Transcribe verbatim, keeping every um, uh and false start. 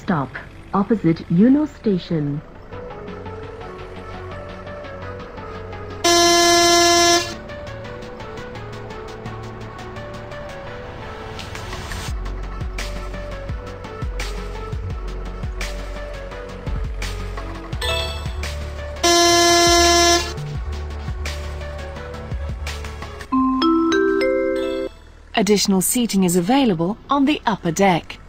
stop, opposite Yuno Station. Additional seating is available on the upper deck.